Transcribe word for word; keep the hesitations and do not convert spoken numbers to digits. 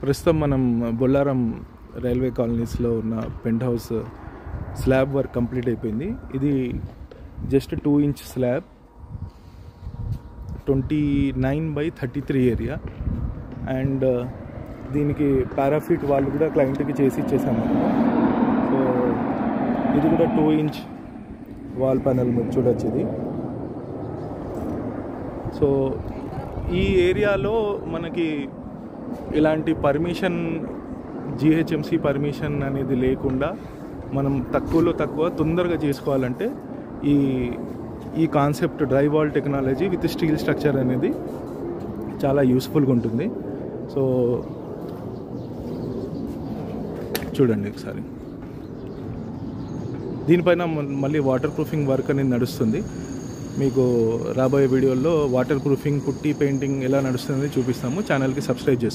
ప్రస్తుతం మనం బొల్లారం రైల్వే కాలనీస్లో ఉన్న penthouse slab work complete అయిపోయింది. ఇది just two inch slab, twenty nine by thirty three area. And దీనికి పారాఫిట్ వాళ్ళు కూడా క్లయింట్కి చేసి ఇచ్చేసాము. సో ఇది కూడా టూ ఇంచ్ వాల్ ప్యానల్ మీరు చూడొచ్చు. ఇది సో ఈ ఏరియాలో మనకి ఇలాంటి పర్మిషన్, జిహెచ్ఎంసి పర్మిషన్ అనేది లేకుండా మనం తక్కువలో తక్కువ తొందరగా చేసుకోవాలంటే ఈ ఈ concept dry wall technology with steel structure అనేది చాలా యూస్ఫుల్గా ఉంటుంది. సో చూడండి ఒకసారి. దీనిపైన మళ్ళీ వాటర్ ప్రూఫింగ్ వర్క్ అనేది నడుస్తుంది. మీకు రాబోయే వీడియోల్లో వాటర్ ప్రూఫింగ్, పుట్టి పెయింటింగ్ ఎలా నడుస్తుంది చూపిస్తాము. ఛానల్కి సబ్స్క్రైబ్ చేసుకోండి.